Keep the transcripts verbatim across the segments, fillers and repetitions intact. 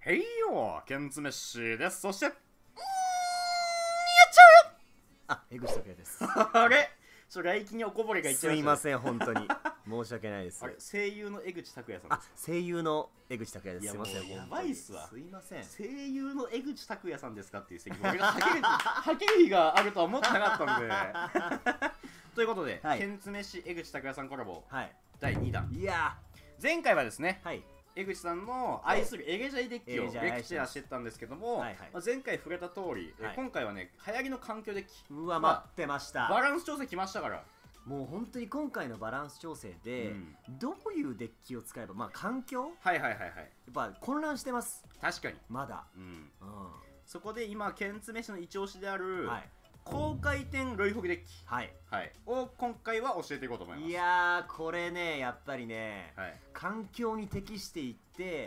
へいよ、ケンツメッシーです。そして、うーん、やっちゃあ、江口拓也ですうよあれちょ、来期におこぼれがいっちゃいました、ね。 すいません、本当に申し訳ないです。 あれ、声優の江口拓也さんです。 あ、声優の江口拓也です。 いや、 すいません、 もうやばいっすわ。 すいません。 声優の江口拓也さんですかっていう席、俺がはけるはける日があるとは思ってなかったんで。ということで、 はい、 ケンツメッシ江口拓也さんコラボ、 はい、 だいにだん。 いや前回はですね、 はい、 江口さんの愛するエレジャイデッキをレエレジャイクチャーしてたんですけども、 はいはい、 まあ、前回触れた通り、 はい、 今回はね、流行りの環境デッキ、 うわ、待ってました。 バランス調整きましたから。 もう本当に今回のバランス調整で、うん、どういうデッキを使えば、まあ環境、 はいはいはいはい、 やっぱ混乱してます。 確かにまだ、 うん、うん、そこで今ケンツメッシの一押しである、はい、高回転ロイホグデッキ、はい、はい、を今回は教えていこうと思います。 いやー、これね、やっぱりね、はい、環境に適していって、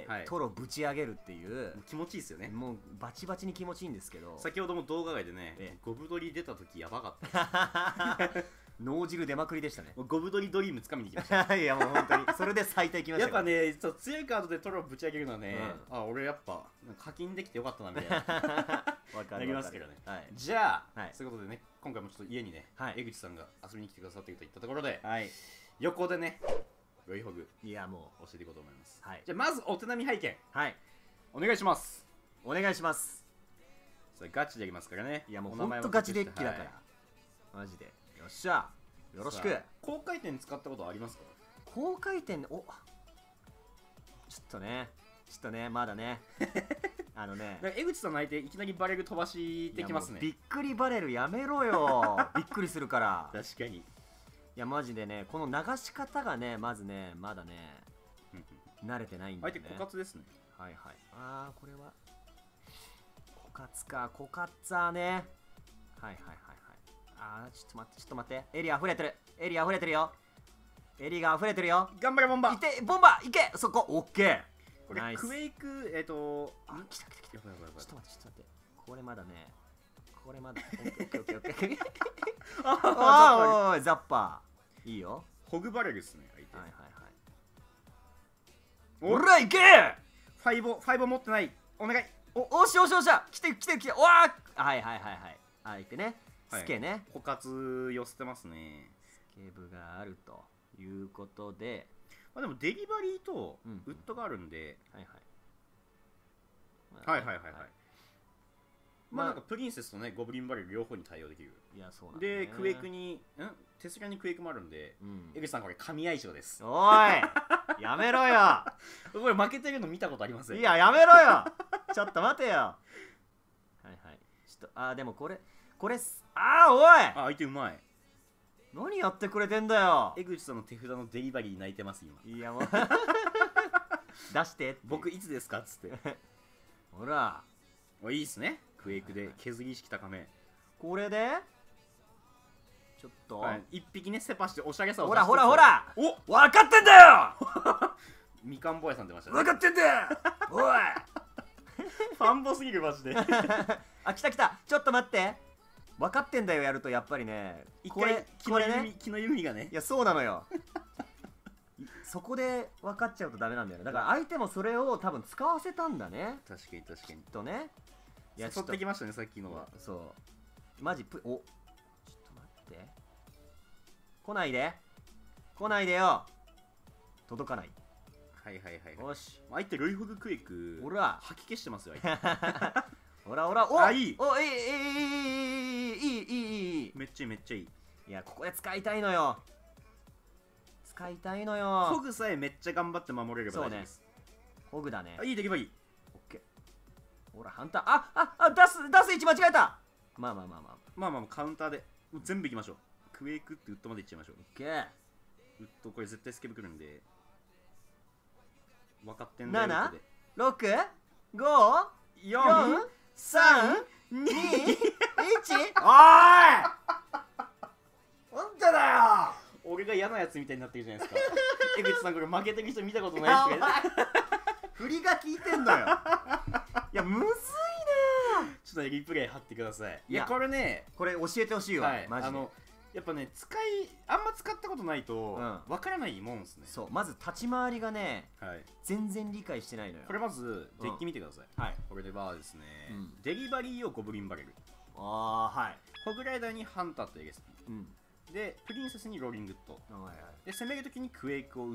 はい、トロぶち上げるっていう気持ちいいですよね。 もうバチバチに気持ちいいんですけど、 先ほども動画外でね、ゴブドリ出た時やばかった脳汁出まくりでしたね。 ゴブドリドリーム掴みに行きましたいやもう本当にそれで最多行きました。 やっぱね、ちょっと強いカードでトロをぶち上げるのはね、うん、あ、俺やっぱ課金できてよかったなみたいなわかりますけどね、はい、じゃあ、はい、そういうことでね、今回もちょっと家にね、はい、江口さんが遊びに来てくださっているといったところで、はい、横でねロイホグ、いやもう教えていこうと思います。はい、じゃあまずお手並み拝見、はい、お願いします。 お願いします。 それガチでやりますからね。 いやもうほんとガチデッキだから、はい、マジでよっしゃ、よろしく。 高回転使ったことありますか？ 高回転、おちょっとね、ちょっとね、まだねあのね、 江口さんの相手いきなりバレル飛ばしてきますね。 びっくりバレルやめろよびっくりするから。 確かに。いやマジでね、この流し方がね、まずね、まだね慣れてないんだよね。 相手枯渇ですね。 はいはい。ああ、これは枯渇か、枯渇はね、はいはいはいはい。あー、ちょっと待って、ちょっと待って。エリ溢れてる。エリ溢れてるよ。エリが溢れてるよ。 頑張れボンバー。 いて、ボンバーいけ、そこ、オッケー。 これ、クエイク、えっと、 あ、来た来た来た。やばいやばいやばい。ちょっと待って、ちょっと待って。これまだね、これまだ、オッケーオッケーオッケー。あー、おい、ザッパー。いいよ。 ホグバレルっすね、相手。 はいはいはい。おら、いけファイボ、ファイボ持ってない。お願い。 お、おしおしおしゃ。来て来て来て。おわー。はいはいはいはい。あ、いてね。スケね、 枯渇寄せてますね。 スケブがあるということで、 まあでもデリバリーとウッドがあるんで、はいはいはいはいはいはい。まあなんかプリンセスとねゴブリンバレル両方に対応できる。いやそうなんでクエイクにんテスラにクエイクもあるんで、江口さんこれ神相性です。 おいやめろよこれ負けてるの見たことありません。 いややめろよちょっと待てよ。はいはい、ちょっとあでもこれこれあーおいあ相手うまい。 何やってくれてんだよ。 江口さんの手札のデリバリー泣いてます今。 いやもう出して僕いつですかっつってほらいいっすね。クエイクで削り式高め。 これでちょっと、はい、 一匹ねセパしておしゃれさをほらほらほらお分かってんだよみかん坊やさん出ましたね。 分かってんだよおいファンボすぎるマジであ来た来たちょっと待って分かってんだよやるとやっぱりねこれこれね気の弓みがね。 いやそうなのよそこで分かっちゃうとダメなんだよね。だから相手もそれを多分使わせたんだね。 確かに確かにとね。 いや誘ってきましたねさっきのは。 そうマジプおちょっと待って来ないで来ないでよ。届かない。 はいはいはい。 よし相手ロイホグクエイクほら吐き消してますよ。 ほらほらおあいいおいいいいいいいいいいいいめっちゃいいめっちゃいい。 いやここで使いたいのよ。使いたいのよ。 ホグさえめっちゃ頑張って守れれば大丈夫です。 ホグだね。 いいできばいい。 オッケー。ほらハンターあああ出す出す位置間違えた。まあまあまあまあまあまあカウンターで全部いきましょう。クエイクってウッドまでいっちゃいましょう。 オッケー。 ウッドこれ絶対スケブくるんで分かってんだよ。 ななろくごよんさんにいちおいなんでだよ。 俺が嫌なやつみたいになってるじゃないですか。江口さんこれ負けてる人見たことないですけど振りが効いてんのよ。いやむずいな。 ちょっとリプレイ貼ってください。いやこれねこれ教えてほしいわ。マジでやっぱね使いあんま使ったことないとわからないもんですね。 そうまず立ち回りがね、 はい、 全然理解してないのよ。 これまずデッキ見てください。はい、これではですね、デリバリーをゴブリンバレル、 ああはい、 ホグライダーにハンターとエレスピーで、プリンセスにローリングッドで、攻めるときにクエイクを打って、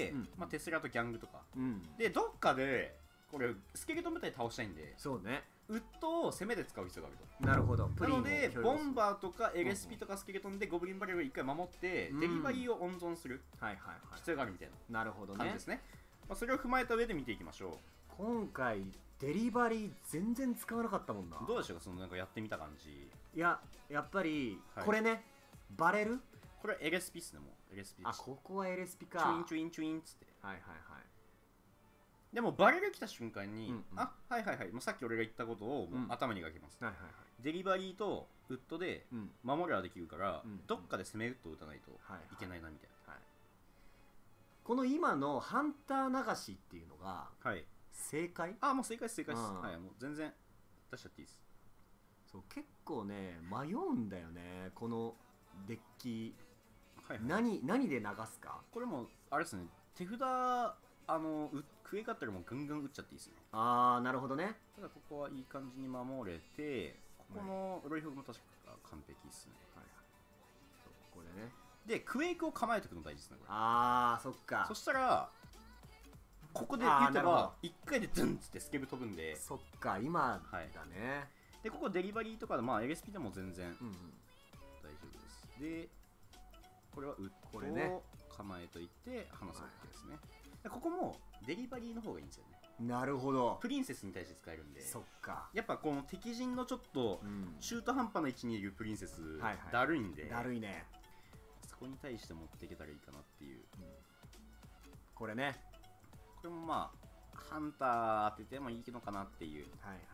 まあテスラとギャングとかで、どっかでこれスケルトン部隊倒したいんで、そうね、ウッドを攻めで使う必要があると。なるほど。なのでボンバーとか エルエスピー とかスケルトンでゴブリンバレルを一回守ってデリバリーを温存する必要があるみたいな感じですね。まあそれを踏まえた上で見ていきましょう。 今回デリバリー全然使わなかったもんな。 どうでしょうか、そのなんかやってみた感じ。 いややっぱりこれね、バレる、 これ エルエスピー っすね。もう エルエスピー、 あ、ここは エルエスピー か。 チュインチュインチュインっつって、はいはいはい。でもバレル来た瞬間に、うんうん、あ、はいはいはい、もうさっき俺が言ったことをもう頭に書きます、うん、はいはいはい、デリバリーとウッドで守りはできるから、うん、どっかで攻めウッドを打たないといけないなみたいな、はいはい、 この今のハンター流しっていうのが、はい、正解？ あ、もう正解です正解です、はい、もう全然出しちゃっていいです。 そう結構ね迷うんだよねこのデッキ、はいはい、何, 何で流すか。 これもあれですね、手札あのクエかったらもうガンガン打っちゃっていいですね。 ああなるほどね。 ただここはいい感じに守れて、ここのロイフも確か完璧ですね。はい、 そうこれね。 でクエイクを構えておくの大事ですねこれ。 ああそっか。 そしたらここで言ったらいっかいでズンっつってスケブ飛ぶんで。 そっか今だね、はい、 でここデリバリーとかでまあ エルエスピー でも全然大丈夫です。でこれはウッドを構えといて離すわけですね。ここもデリバリーの方がいいんですよね。 なるほど。 プリンセスに対して使えるんで。 そっか。 やっぱこの敵陣のちょっと中途半端な位置にいるプリンセス、うん、だるいんで、 だるいね。 そこに対して持っていけたらいいかなっていう、うん、 これね。 これもまあハンター当ててもいいのかなっていう。はいはいはい。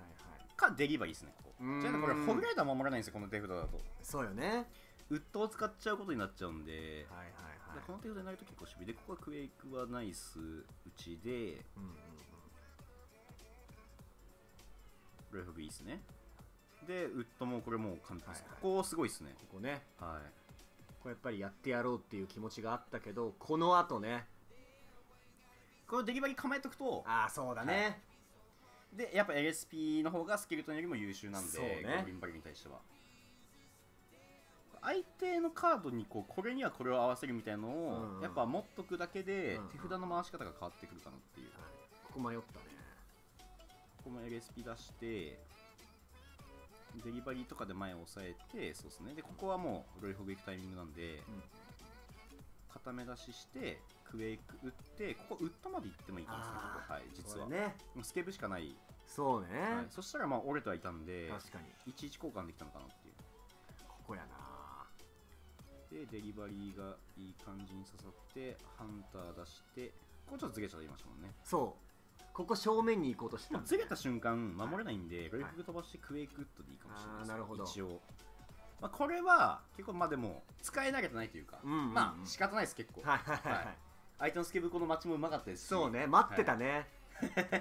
かデリバリーですね。ここじゃあこれホグライダー守らないんですよこの手札だと。 そうよね。 ウッドを使っちゃうことになっちゃうんで、はいはいはい、この手札になると結構守備で、ここはクエイクはナイス打ちで、うんうんうん、ロイフグいいですね。でウッドもこれもう完璧です、はいはい、ここすごいですね。 ここね、はい、これやっぱりやってやろうっていう気持ちがあったけど、この後ねこのデリバリー構えとくと、 ああそうだね、 はい、でやっぱ エルエスピー の方がスケルトンよりも優秀なんで、ね、ゴブリンバリに対しては相手のカードにこうこれにはこれを合わせるみたいなのを、うんうん、やっぱ持っとくだけで手札の回し方が変わってくるかなっていう、うんうん、 ここ迷ったね。 ここも エルエスピー 出してデリバリーとかで前を押さえて、そうですね。でここはもうロイフグ行くタイミングなんで、うん、固め出ししてクエイク打って、ここウッドまで行ってもいいかもしれない。はい、実はねスケブしかない。 そうね、はい、 そしたらまあ折れてはいたんで、 確かにいちいち交換できたのかなっていう。 ここやな。 でデリバリーがいい感じに刺さってハンター出して、ここちょっとずれちゃいましたもんね。 そうここ正面に行こうとしてたんずれた瞬間守れないんで、はい、ロイフグ飛ばしてクエイクウッドでいいかもしれないです。なるほど。一応、まあ、これは結構まあでも使い慣れてないというか、うんうんうん、まあ仕方ないです結構。はいはいはい、はい、相手のスケブコの待ちもうまかったですし。 そうね待ってたね、はい、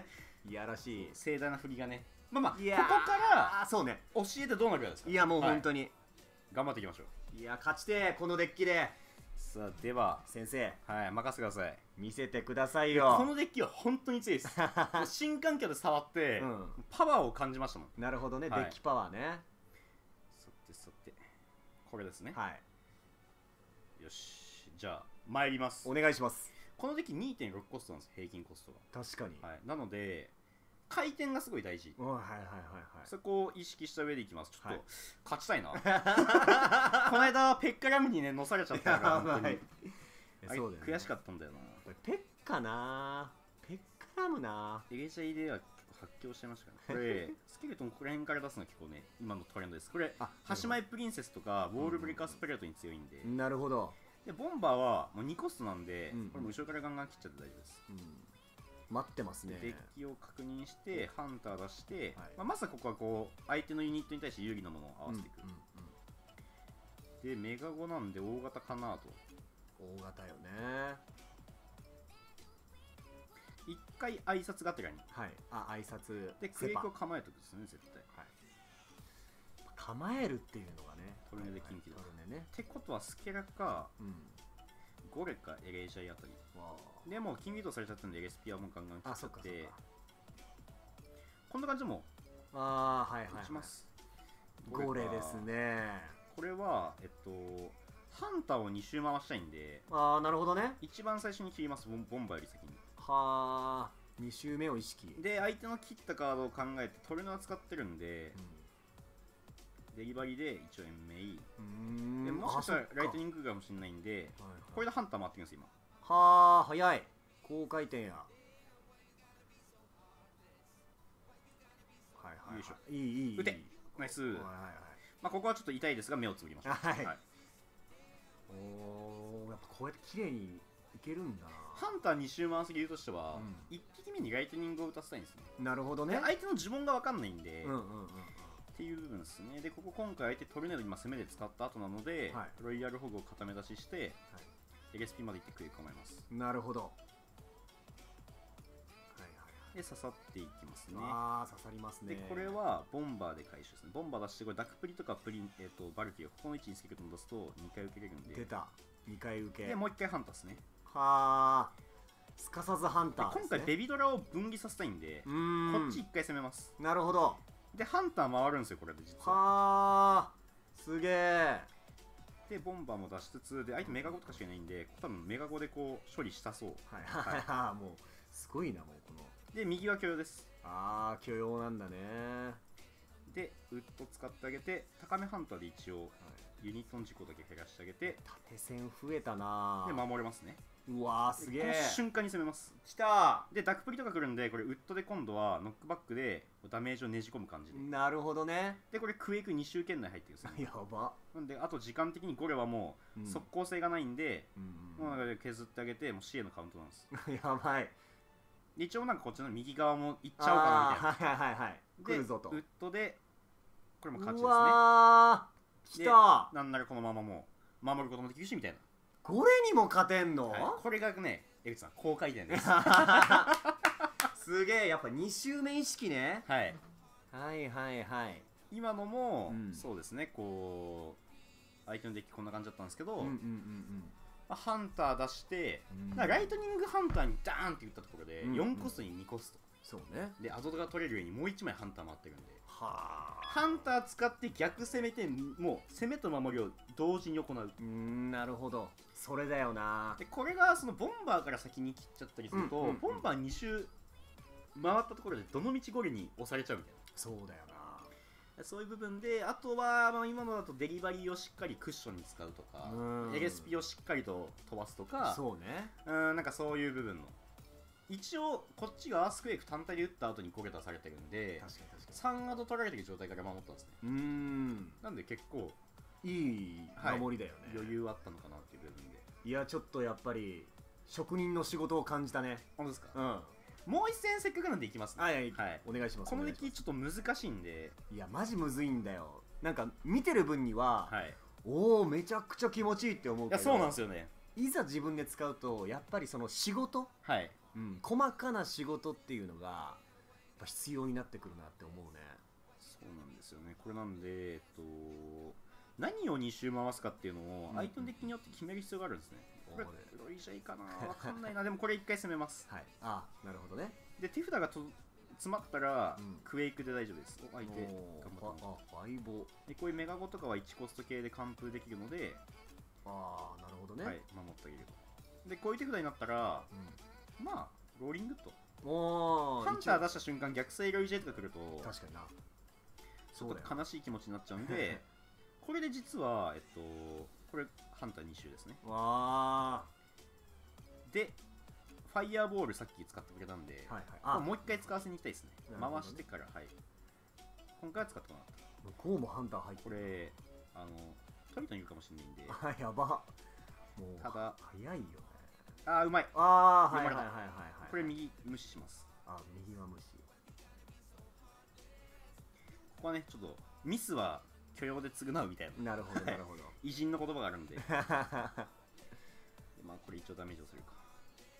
いやらしい盛大な振りがね。まあまあここからそうね教えてどうなるかですか。 いやもう本当に、はい、 頑張っていきましょう。 いや勝ちてこのデッキで。 さあでは先生、 はい任せてください。 見せてくださいよ。 このデッキは本当に強いです新環境で触って、うん、パワーを感じましたもん。 なるほどね、はい、デッキパワーね。 さてさてこれですね。はい、よしじゃあ参ります。 お願いします。 このデッキ にてんろく コストなんです、平均コストが。 確かに、 はい、なので回転がすごい大事。はいはいはいはい、そこを意識した上でいきます。ちょっと、はい、勝ちたいなこの間ペッカラムにね乗されちゃったから本当にそうだよ、ね、悔しかったんだよな。 ペッカなペッカラムなエゲジャイでは結構発狂してましたからね。これスケルトンここら辺から出すのは結構ね今のトレンドです。これ端前プリンセスとかウォールブレイカースプレートに強いんで、 うん、なるほど。 でボンバーはもうにコストなんで、うんうん、これも後ろからガンガン切っちゃって大丈夫です、うん、 待ってますね。 デッキを確認してハンター出して、はい、まあ、まずはここはこう相手のユニットに対して有利なものを合わせていく、うんうんうん、でメガゴなんで大型かなと。 大型よね。 一回挨拶がてらに、 はい、あ挨拶でクエイクを構えておくんですね絶対。はい、 構えるっていうのがね、 トルネで近畿だ、 トルネね。 ってことはスケラか、 うん、 ゴレかエレージャイあたりでもキング移動されちゃったんで エルエスピー はもうガンガン切っちゃって、こんな感じでもああはいはい、はい、 打ちます。 ゴレですね。 これはえっとハンターをに周回したいんで、 ああなるほどね。 一番最初に切ります、ボンボンバーより先に。 はあ、に周目を意識で相手の切ったカードを考えてトルネは使ってるんで、うん、デリバリーで一応延命、でもしかしたらライトニングかもしれないんで、はいはい、これでハンター回ってるんです今。 はあ早い、高回転や。はいはい、はい、よいしょ、いいいい、 打て、ナイス。はいはいはい、まあここはちょっと痛いですが目をつぶりましょう。はい、はい、 おお、やっぱこうやって綺麗にいけるんだな。 ハンターに周回す理由としては、うん、いっぴきめにライトニングを打たせたいんですね。 なるほどね。 相手の呪文が分かんないんで、っていう部分ですね。でここ今回相手トルネード今攻めで使った後なので、はい、ロイヤルホグを固め出しして、はい、エルエスピー まで行ってくる構えます。 なるほど。はいはい、で刺さっていきますね。 ああ刺さりますね。 でこれはボンバーで回収ですね。ボンバー出してこれダクプリとかプリン、えー、とバルキーをここの位置にスケルトン出すとにかい受けれるんで。 出た、にかい受けでもういっかいハンターですね。 はあ、すかさずハンター、ね、 今回ベビドラを分離させたいんで、こっちいっかい攻めます。 なるほど。 でハンター回るんですよこれで実は。 はあすげえ。 でボンバーも出しつつで相手メガゴとかしかいないんで多分メガゴでこう処理したそう。 はいはいはい、もうすごいな。もうこので右は許容です。 ああ許容なんだね。 でウッド使ってあげて高めハンターで一応、はい、ユニットの事故だけ減らしてあげて縦線増えたな。 で守れますね。 うわーすげえ。 この瞬間に攻めます。 きたー。でダクプリとか来るんでこれウッドで今度はノックバックでダメージをねじ込む感じで。 なるほどね。 でこれクエイクに周圏内入ってるんですよ、ね、 やば。 なんであと時間的にゴレはもう速攻性がないんで、うん、もう削ってあげてもう シーエー のカウントなんですやばい。 一応なんかこっちの右側も行っちゃおうかなみたいな。 はいはいはいはい。来るぞと。 ウッドでこれも勝ちですね。 うわー来た。 なんならこのままもう守ることもできるしみたいな。 これにも勝てんの、はい、 これがね江口さん高回転です。 すげえ。やっぱに周目意識ね、 はい、 はいはいはい。 今のも、うん、そうですねこう相手のデッキこんな感じだったんですけど、ハンター出して、うん、ライトニングハンターにダーンって打ったところで、うんうん、よんコストににコスト。そうね。でアドが取れるようにもういちまいハンター回ってるんで、はハンター使って逆攻めてもう攻めと守りを同時に行う。うーんなるほど。それだよな。 でこれがそのボンバーから先に切っちゃったりすると、うんうんうん、ボンバーに周回ったところでどの道ゴリに押されちゃうみたいな。 そうだよな。 そういう部分で、あとは、まあ、今のだとデリバリーをしっかりクッションに使うとか エルエスピー をしっかりと飛ばすとか、 そうね、 うんなんかそういう部分の一応こっちがアースクエイク単体で打った後にコレタされてるんで、確かに確かにさんアド取られてる状態から守ったんですね。うーんなんで結構いい守りだよね、 はい、余裕あったのかなっていう部分で。 いやちょっとやっぱり職人の仕事を感じたね。 本当ですか。うんもう一戦せっかくなんでいきますね。 はい、はい、お願いします。 このデッキちょっと難しいんで。 いやマジむずいんだよ。なんか見てる分には、はい、おおめちゃくちゃ気持ちいいって思うけど、 いやそうなんですよね。 いざ自分で使うとやっぱりその仕事、はい、うん、細かな仕事っていうのがやっぱ必要になってくるなって思うね。 そうなんですよね。これなんでえっと何をに周回すかっていうのを相手のデッキによって決める必要があるんですね。これロイジャイかなわかんないな。でもこれいっかい攻めます。 はい。ああなるほどね。 で手札がと詰まったら、うん、クエイクで大丈夫です。お相手頑張ってます。 あ相棒でこういうメガゴとかはいちコスト系で完封できるので、 ああなるほどね。 はい守ってあげる。でこういう手札になったら、うん、まあローリングと。 おハンター出した瞬間逆性ロイジャイとか来ると確かにな。 ちょっと悲しい気持ちになっちゃうんでこれで実はえっとこれハンターに周ですね。わーでファイヤーボールさっき使ってくれたんで、はいはい、もう一回使わせに行きたいですね。回してから、はい、今回は使ってもらった。 向こうもハンター入ってこれあのトリトンいるかもしれないんで。 あやば。もうただ早いよね。 あーうまい。 ああはいはいはいはいはい。 これ右無視します。 あ右は無視。 ここはねちょっとミスは許容で償うみたいな。 なるほどなるほど。 偉人の言葉があるんで。でまあこれ一応ダメージをするか。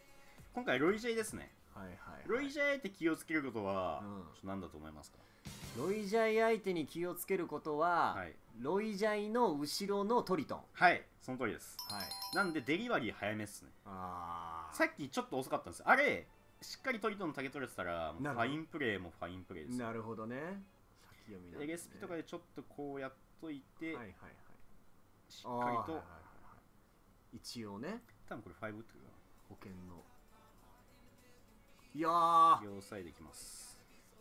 今回ロイジャイですね。はいはい、はい、ロイジャイって気をつけることは、うん、何だと思いますか。 ロイジャイ相手に気をつけることは、はい、ロイジャイの後ろのトリトン。 はい、その通りです、はい、なんでデリバリー早めっすね。あさっきちょっと遅かったんです。あれしっかりトリトンのタゲ取れてたらファインプレーもファインプレーです。 なるほどね。先読みなんですね。 エゲスピとかでちょっとこうやっといて、はいはいはい、しっかりと、はいはいはいはい、 一応ね、 多分これファイブっていうか保険のいやー両サイドできます。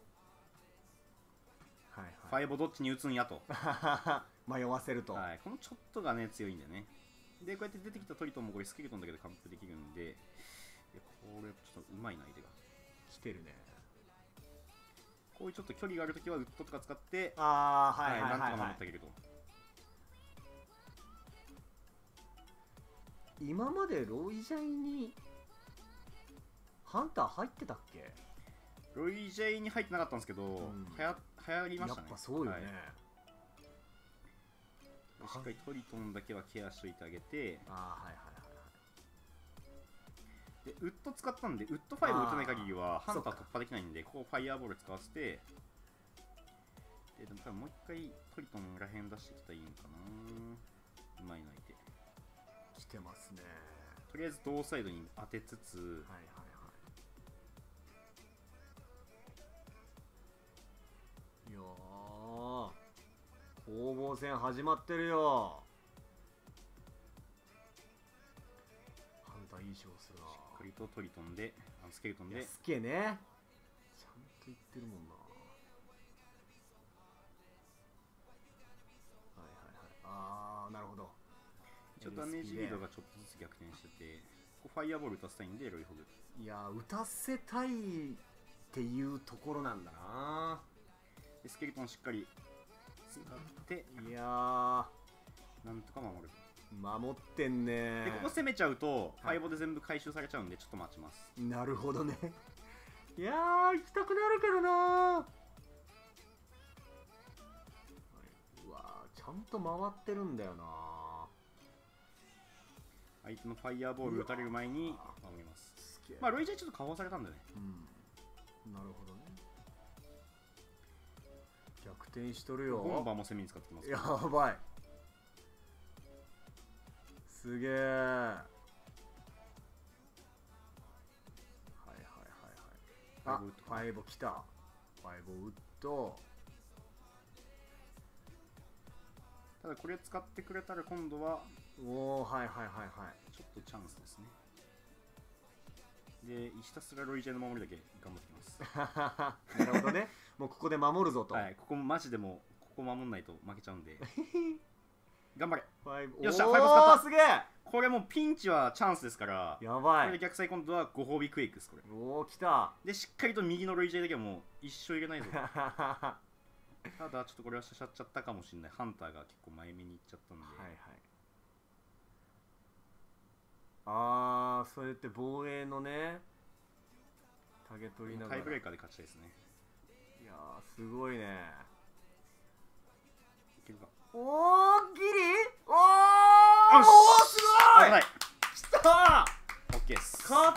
はいはい、 ファイブどっちに打つんやと迷わせると、 はい、このちょっとがね強いんだよね。でこうやって出てきたトリトンもこれスケルトンだけで完封できるんで、いやこれちょっとうまいな相手が来てるね。 こういうちょっと距離があるときはウッドとか使って、 ああはいはいはい、はい、 なんとか守ってあげると。 今までロイジャイにハンター入ってたっけ？ ロイジャイに入ってなかったんですけど、うん、はや流行りましたね。 やっぱそうよね、 はい、しっかりトリトンだけはケアしといてあげて、 あーはいはいはいはい、でウッド使ったんでウッドファイブ打てない限りはハンター突破できないんで、ここファイヤーボール使わせて、ででも多分もう一回トリトンらへん出してきたらいいのかな。うまいの相手来てますね。 とりあえず同サイドに当てつつ、はいはいはい、いやー攻防戦始まってるよ。ハンターいい勝負するな。 しっかりとトリトンであのスケルトンでスケね、ちゃんと言ってるもんな。はいはいはい、あーなるほど。 ちょっとダメージリードがちょっとずつ逆転してて、ここファイヤーボール打たせたいんでロイホグ。 いやー打たせたいっていうところなんだな。 でスケルトンしっかり使って、 いやーなんとか守る。 守ってんね。 でここ攻めちゃうと、はい、ファイボで全部回収されちゃうんでちょっと待ちます。 なるほどねいやー行きたくなるけどなー。うわーちゃんと回ってるんだよな。 相手のファイヤーボール打たれる前に守ります。まあロイジャイちょっと加工されたんだね。 うん、なるほどね。逆転しとるよ。 ボンバーも攻めに使ってきます。 やばい。すげえ。はいはいはいはい。あ、ファイブ来た。ファイブウッド。 ただこれ使ってくれたら今度はおおはいはいはいはい、 ちょっとチャンスですね。でひたすらロイジャイの守りだけ頑張ってきますなるほどね。もうここで守るぞと。 はい、ここマジでもここ守んないと負けちゃうんで頑張れ。 よっしゃファイブ使った。 すげえ。 これもうピンチはチャンスですから、 やばい。 これで逆サイ今度はご褒美クエイクです。これおお来た。 でしっかりと右のロイジャイだけはもう一生入れないぞただちょっとこれはしゃしゃっちゃったかもしれない。ハンターが結構前目に行っちゃったんで、はいはい、 ああそうやって防衛のねタゲ取りながらタイブレーカーで勝ちたいですね。 いやーすごいね。 いけるか。 おーギリおーおーすごい。 危ない。 きたー OK です。 勝った。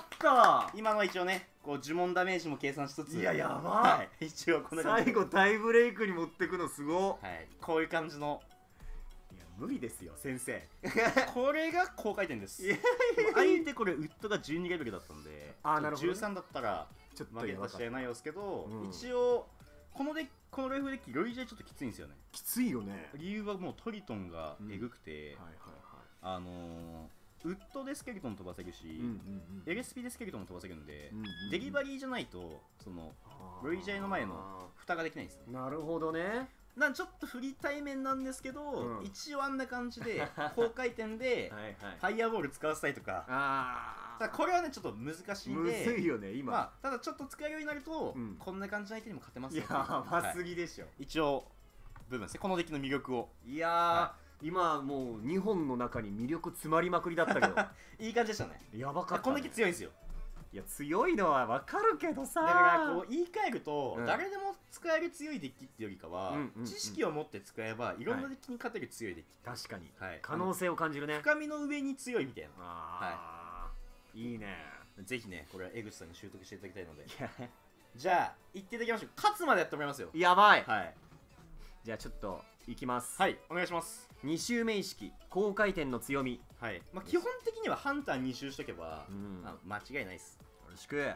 今のは一応ねこう呪文ダメージも計算しつつ、 いややばい、 はい、一応この最後タイブレイクに持ってくのすご。 はい、こういう感じの。 いや無理ですよ先生これが高回転です。相手これウッドがじゅうにレベルだったんで、あなるほど、ね、じゅうさんだったらちょっと負けた試合内容ですけど、うん、一応このデこのレフデッキロイジャイちょっときついんですよね。 きついよね。 理由はもうトリトンがえぐくて、あのー、ウッドでスケルトン飛ばせるし、エルエスピー でスケルトンも飛ばせるんで、うんうんうん、デリバリーじゃないとそのロイジャイの前の蓋ができないんですね。 なるほどね。 なんちょっと振り対面なんですけど、うん、一応あんな感じで高回転でファイヤーボール使わせたりとかあただこれはねちょっと難しいんで、 むずいよね今、まあ、 ただちょっと使えるようになると、うん、こんな感じの相手にも勝てますよ。 やばすぎでしょ、はい、 一応部分ですねこのデッキの魅力を。 いやー、はい、今もうにほんの中に魅力詰まりまくりだったけどいい感じでしたね。 やばかった、ね、 このデッキ強いんですよ。 いや強いのは分かるけどさ、 だからこう言い換えると、うん、誰でも使える強いデッキってよりかは、うんうんうん、知識を持って使えばいろんなデッキに勝てる強いデッキ、 はい、確かに、 はい、 可能性を感じるね。 深みの上に強いみたいな。 あ、はい、いいね。 ぜひねこれは江口さんに習得していただきたいのでじゃあ行っていただきましょう。勝つまでやってもらいますよ。 やばい。 はい。 じゃあちょっといきます。 はい、お願いします。 に周目意識、高回転の強み。 はい。まあ基本的にはハンターに周しとけば、うん、あ間違いないです。 よろしく。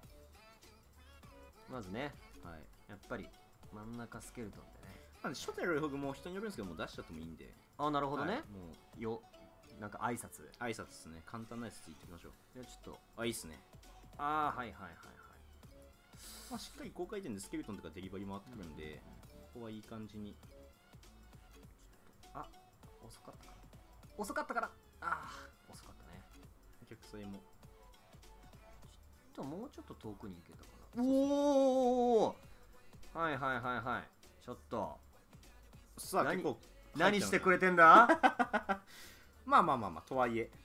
まずね、はい、やっぱり真ん中スケルトンでね。 まあ、初手のロイホグも人によるんですけど、もう出しちゃってもいいんで。 あ、なるほどね。 はい、 もうよ、なんか挨拶。 挨拶ですね。簡単なやつ言っておきましょう。 じゃあちょっと、 あ、いいっすね。 ああ、はいはいはいはい。 まあしっかり高回転でスケルトンとかデリバリー回ってくるんで、うん、ここはいい感じに。 あ、遅かったか。遅かったから。ああ、遅かったね。 逆サイも。 ちょっともうちょっと遠くに行けたかな。おお。はいはいはいはい。ちょっと。 さあ結構何してくれてんだ。 まあまあまあまあとはいえ。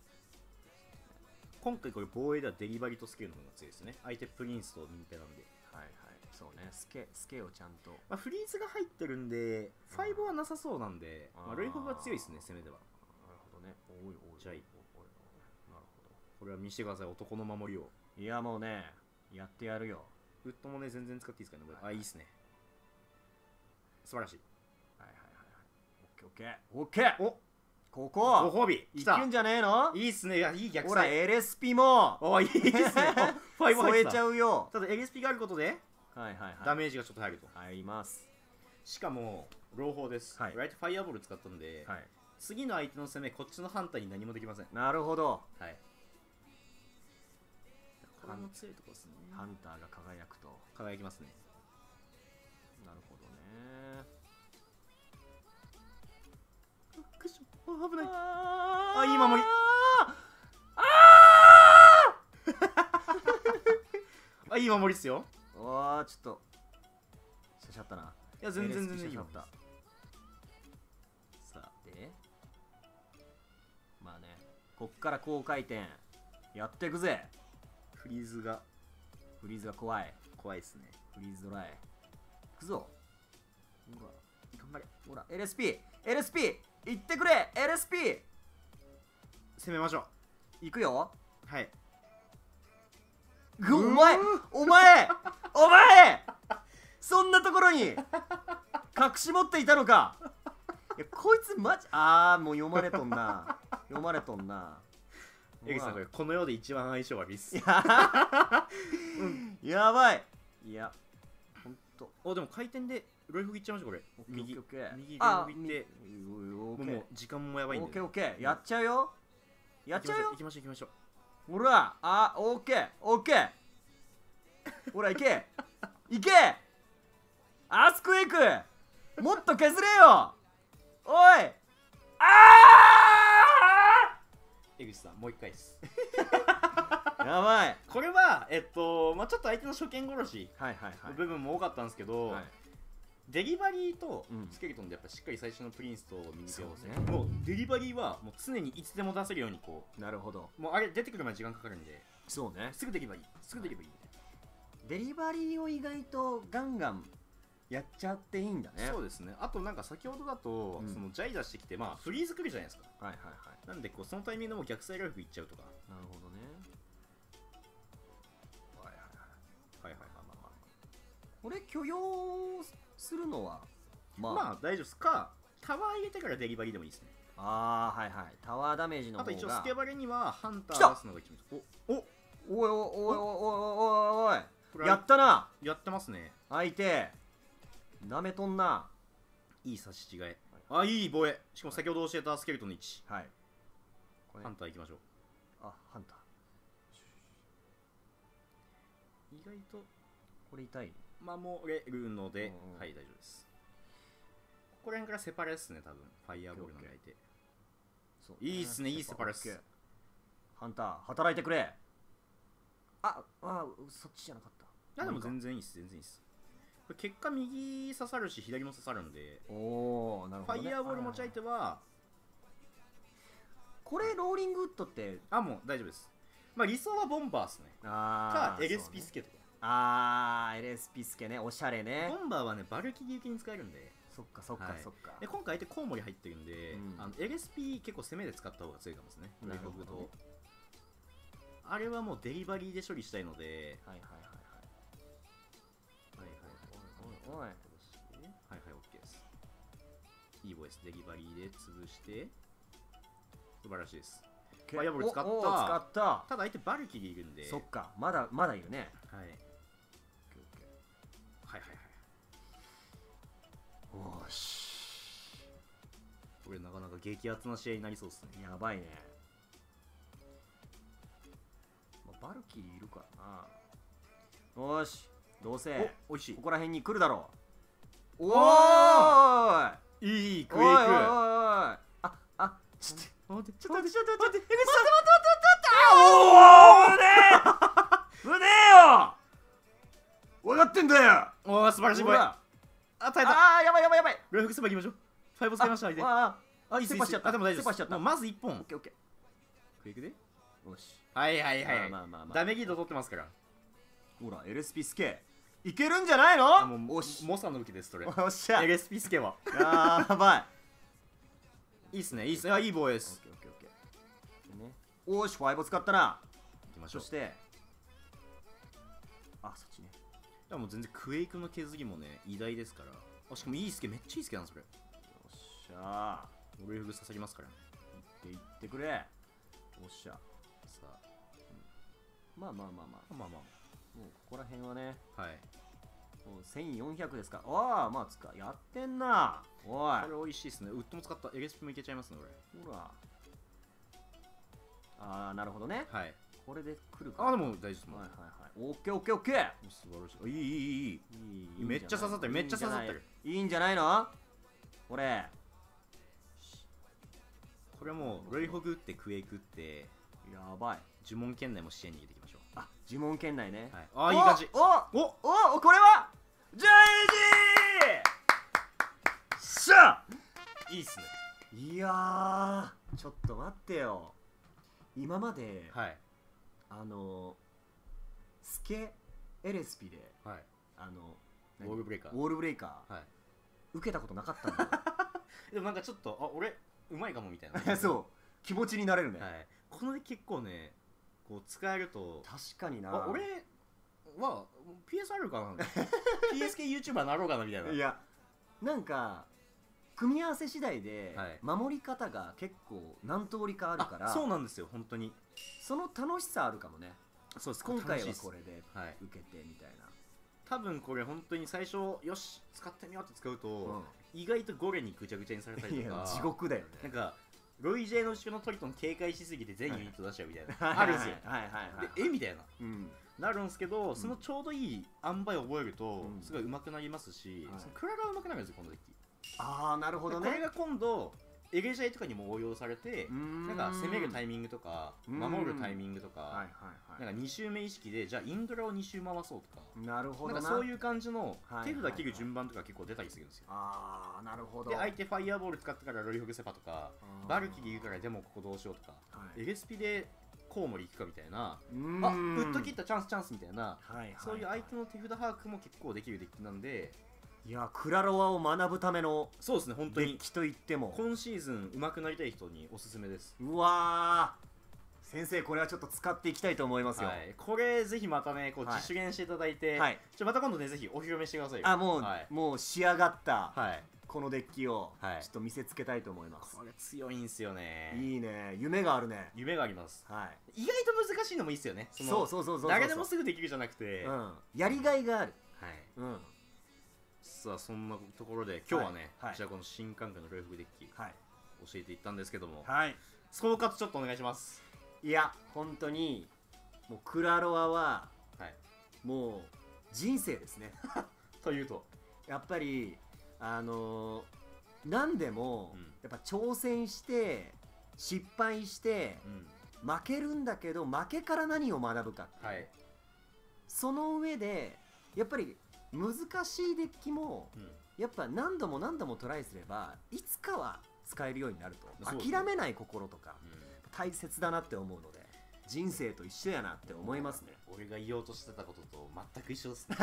今回これ防衛ではデリバリーとスケールの方が強いですね。相手プリンスとミンペなんで。 はいはい。そうね。スケスケをちゃんと。 まあフリーズが入ってるんで、ファイブはなさそうなんで、まあロイホグは強いですね、攻めでは。 なるほどね。おいおい。 じゃあいい。なるほど。これは見せてください、男の守りを。 いやもうね、やってやるよ。 ウッドもね、全然使っていいですかね、これ。あ、いいっすね。素晴らしい。 はいはいはいはい。オッケーオッケーオッケー。おここご褒美いくんじゃねえの。 いいっすね。いや、いい逆サイ。ほら エルエスピー もおいいっすね。ファイブ添えちゃうよ。 ただ エルエスピー があることではいはいはいダメージがちょっと入ると。 入ります。 しかも朗報です。はい、ライトファイアボール使ったんで、はい、次の相手の攻めこっちのハンターに何もできません。 なるほど。 はい。これも強いとこですね。 ハンターが輝くと輝きますね。 なるほどね。 クッション。あ、危ない。あ、いい守り。あああ、いい守りっすよ。 わあ、ちょっとしゃしゃったな。 いや、全然全然いいよ。 さあ、でまあね、こっから高回転やっていくぜ。 フリーズがフリーズが怖い。 怖いっすね。 フリーズドライいくぞ。ほら頑張れ。ほら エルエスピー エルエスピー 行ってくれ。 エルエスピー攻めましょう。行くよ。 はい。 お前お前お前そんなところに隠し持っていたのか。いやこいつマジあーもう読まれとんな。読まれとんな。 江口さんこれこの世で一番相性悪いっす。 やばい。いやほんと。 おでも回転でロイフグいっちゃいましょうこれ。右右ロイフグいって。もう時間もやばいんで。 オッケーオッケーやっちゃうよ。やっちゃうよ。 行きましょう行きましょう。 ほらあオッケーオッケー。ほら行け行けアースクエイクもっと削れよ。おいあー江口さんもう一回ですやばい。 これはえっとまあちょっと相手の初見殺しの部分も多かったんですけど、 はい、 デリバリーとスケルトンでやっぱしっかり最初のプリンスと右手を合わせて、もうデリバリーはもう常にいつでも出せるようにこう。 なるほど。 もうあれ出てくるまで時間かかるんで、 そうね、 すぐできればいいすぐできればいい。 デリバリーを意外とガンガンやっちゃっていいんだね。 そうですね。あとなんか先ほどだと、うん、そのジャイ出してきてまあフリーズ来るじゃないですか。 はいはいはい。 なんでこうそのタイミングでも逆サイライフいっちゃうとか。 なるほどね。はいはいはいはいはい。まあまあまあこれ許容するのはまあ、まあ、大丈夫ですか。タワー入れてからデリバリーでもいいですね。 ああはいはい。タワーダメージの方が。 あと一応スケバレにはハンター出すのが一番。おおおいおいおいおいおいおいおいやったな。 やってますね。 相手なめとんな。 いい差し違い。あ、いい防衛。しかも先ほど教えたスケルトンの位置。 はい。 ハンター行きましょう。 あ、ハンター。意外とこれ痛い。 守れるので、はい、大丈夫です。ここら辺からセパレですね、多分。ファイアボールの相手。いいっすね、いいセパレス。 ハンター、働いてくれ。あ、あ、そっちじゃなかった。 いや、でも全然いいっす、全然いいっす。これ結果右刺さるし、左も刺さるんで。 おー、なるほど、ね。 ファイアボール持ち相手は、 これ、ローリングウッドって。 あ、もう大丈夫です。まあ、理想はボンバーっすね。 あか、エルエスピスケとか。 あー、エルエスピスケね、おしゃれね。 ボンバーはね、バルキリー系に使えるんで。 そっかそっかそっか。 で今回相手コウモリ入ってるんで、うん、あの エルエスピー 結構攻めで使った方が強いかもですね。なるほどね。あれはもうデリバリーで処理したいので、はいはいはいはい。 おい。 はいはい、OK です。いいボイス、デリバリーで潰して、素晴らしいです。ファイアボール使った。 使った。 ただ相手バルキリーいるんで。 そっか、まだまだいるね。 はい。はいはいはい。よし。これなかなか激アツな試合になりそうですね。 やばいね。バルキリーいるからな。よし、どうせおいしい、 ここら辺に来るだろう。おーいいいいクエイク。おいおいおい、 ああ、ちょっと待って、ちょっと待って、ちょっと待って、待って、待って、待って、待って、待って、おお、胸よ。分かってんだよ。 おお、素晴らしいこれ。あ、耐えた。 ああ、やばいやばいやばい。 ロイフクスパいきましょう。ファイブ使いました。 ああ、いいっす。あ、でも大丈夫です。まずいっぽん。オッケーオッケー。 クエイクで。 よし。 はいはいはい。ダメギード取ってますから。 ほら、エルエスピー スケいけるんじゃないの？ もう、モサの武器です、それ。 おっしゃ。 エルエスピー スケは。 やばい。いいっすね、いいっすね。いい防衛です。 オッケーオッケーオッケー。おーし、ファイブ使ったな。 いきましょう。 そして、あ、そっちね。 でも全然クエイクの削りもね、偉大ですから。あ、しかもいいスケ、めっちゃいいスケなんです、これ。よっしゃー。俺フグ刺さりますから。 いっていってくれ。おっしゃ。 さあ。 まあまあまあまあ。 まあまあ。 もうここら辺はね。 はい。 もうせんよんひゃくですか。ああ、まあつか、やってんな。おい。 これ美味しいですね。ウッドも使った。エルエスピー もいけちゃいますね、これ。 ほら。ああ、なるほどね。 はい。 これで来るか。 あ、でも大丈夫です。 はいはいはい。オッケーオッケーオッケー。 素晴らしい。いいいいいい。いいめっちゃ刺さってる。めっちゃ刺さってる。 いいんじゃないの？これ。 これもうロイホグってクエイクってやばい。 呪文圏内も視野に入れていきましょう。 あ、呪文圏内ね。 はい、ああ、いい感じ。 おおおお、これはジェイジーしゃいいっすね。 いやー、ちょっと待ってよ。今まで、 はい、 あのスケエレスピで、 はい、 あのウォールブレイカーウォールブレイカー、はい、受けたことなかったんだよ。 でもなんかちょっと、あ、俺うまいかもみたいな。 そう、気持ちになれるね。 はい、こので結構ね、こう使えると。 確かにな。 あ、俺は ピーエス あるかな。ピーエスケー YouTuber なろうかなみたいな。 いや、なんか組み合わせ次第で、はい、守り方が結構何通りかあるから。 そうなんですよ、本当に。 その楽しさあるかもね。 そうです。 今回はこれで受けてみたいな。はい、 多分これ本当に最初よし使ってみようって使うと、うん、意外とゴレにぐちゃぐちゃにされたりとか。 地獄だよね。 なんかロイジェの後ろのトリトン警戒しすぎて全ユニット出しちゃうみたいなあるんですよ。で、えみたいな、うん、なるんですけど、そのちょうどいい塩梅を覚えると、うん、すごい上手くなりますし、そのクラが上手くなるんですよ、このデッキ。 ああ、なるほどね。 これが今度エゲジャイとかにも応用されて、なんか攻めるタイミングとか守るタイミングとか、なんかに周目意識でじゃあインドラをに周回そうとか、 なるほどな。 なんかそういう感じの手札切る順番とか結構出たりするんですよ。 ああ、なるほど。 で、相手ファイアボール使ってからロイフグセパとか、バルキリー言うからでもここどうしようとか、エレスピでコウモリ行くかみたいな、あ、ウッド切ったチャンスチャンスみたいな、そういう相手の手札把握も結構できるデッキなんで。 いや、クラロワを学ぶためのそうですね、本当にデッキと言っても今シーズン上手くなりたい人におすすめです。 うわー、先生、これはちょっと使っていきたいと思いますよ。 はい、これぜひまたね、こう自主練していただいて、はい、ちょまた今度ね、ぜひお披露目してくださいよ。 あ、もう、はい、もう仕上がった、 はい、 このデッキをちょっと見せつけたいと思います。 これ強いんすよね。 いいね、夢があるね。 夢があります。 はい、 意外と難しいのもいいっすよね。 そうそうそうそう、 誰でもすぐできるじゃなくて、 うん、やりがいがある。 はい、 うん。 さあ、そんなところで今日はね、はい、じゃあこの新感覚のロイフグデッキ、はい、教えていったんですけども、はい、総括ちょっとお願いします。 いや、本当にもうクラロワは、はい、もう人生ですね。 というとやっぱりあのー、何でも、うん、やっぱ挑戦して失敗して、うん、負けるんだけど負けから何を学ぶかって、はい、その上でやっぱり難しいデッキも、うん、やっぱ何度も何度もトライすればいつかは使えるようになると、諦めない心とか、うん、大切だなって思うので、人生と一緒やなって思いますね。 俺が言おうとしてたことと全く一緒ですね。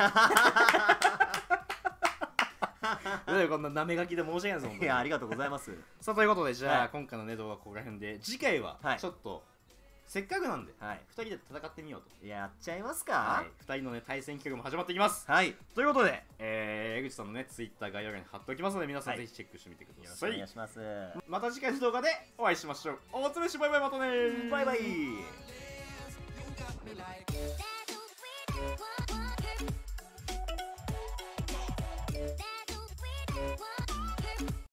こんななめがきで申し訳ないです。 いや、ありがとうございます。 さあ、ということで、じゃあ、はい、今回のね動画はここら辺で、次回はちょっとせっかくなんで、はい、ふたりで戦ってみようと。 やっちゃいますか。 はい、ふたりのね対戦企画も始まっていきます。 はい、 ということで、えー、江口さんのねツイッター概要欄に貼っておきますので、皆さんぜひチェックしてみてください。 よろしくお願いします。 また次回の動画でお会いしましょう。おつめしバイバイ、またねー。 バイバイ。